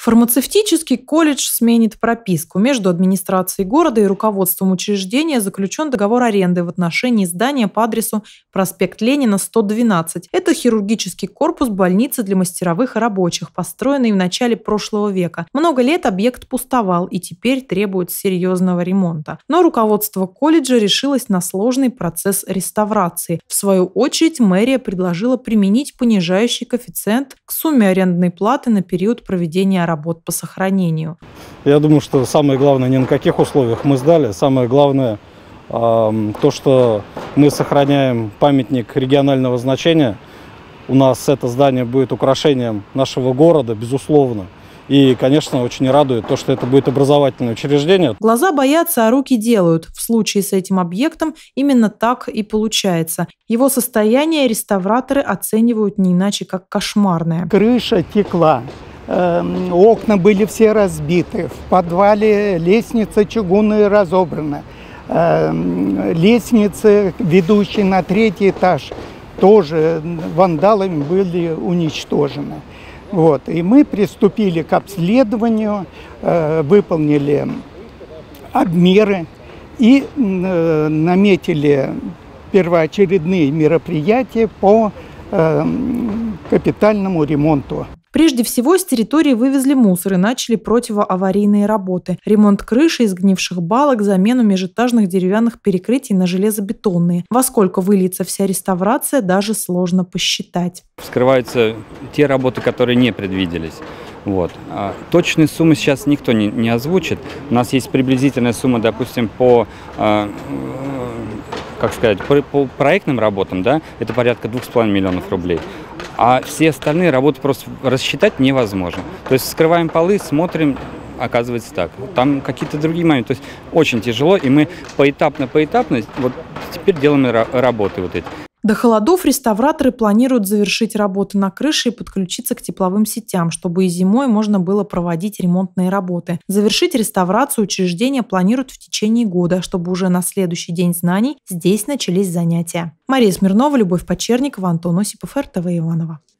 Фармацевтический колледж сменит прописку. Между администрацией города и руководством учреждения заключен договор аренды в отношении здания по адресу проспект Ленина, 112. Это хирургический корпус больницы для мастеровых и рабочих, построенный в начале прошлого века. Много лет объект пустовал и теперь требует серьезного ремонта. Но руководство колледжа решилось на сложный процесс реставрации. В свою очередь, мэрия предложила применить понижающий коэффициент к сумме арендной платы на период проведения работ по сохранению. Я думаю, что самое главное, не на каких условиях мы сдали, самое главное то, что мы сохраняем памятник регионального значения. У нас это здание будет украшением нашего города, безусловно. И, конечно, очень радует то, что это будет образовательное учреждение. Глаза боятся, а руки делают. В случае с этим объектом именно так и получается. Его состояние реставраторы оценивают не иначе, как кошмарное. Крыша текла. Окна были все разбиты, в подвале лестница чугунная разобрана, лестницы, ведущие на 3-й этаж, тоже вандалами были уничтожены. И мы приступили к обследованию, выполнили обмеры и наметили первоочередные мероприятия по капитальному ремонту. Прежде всего, с территории вывезли мусор и начали противоаварийные работы. Ремонт крыши из сгнивших балок, замену межэтажных деревянных перекрытий на железобетонные. Во сколько выльется вся реставрация, даже сложно посчитать. Вскрываются те работы, которые не предвиделись. Точные суммы сейчас никто не озвучит. У нас есть приблизительная сумма, допустим, по проектным работам, да, это порядка 2,5 миллионов рублей. А все остальные работы просто рассчитать невозможно. То есть вскрываем полы, смотрим, оказывается так. Там какие-то другие моменты. То есть очень тяжело, и мы поэтапно, теперь делаем работы эти. До холодов реставраторы планируют завершить работы на крыше и подключиться к тепловым сетям, чтобы и зимой можно было проводить ремонтные работы. Завершить реставрацию учреждения планируют в течение года, чтобы уже на следующий день знаний здесь начались занятия. Мария Смирнова, Любовь Почерникова, Антон Осипов, РТВ Иваново.